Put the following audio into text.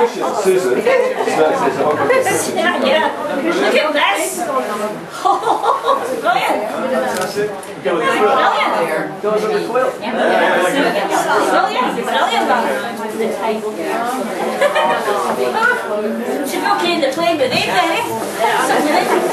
Susan. Yeah. Look at this. Brilliant. Brilliant. Goes on the quilt. Brilliant. Brilliant. She's not keen to play with him, then.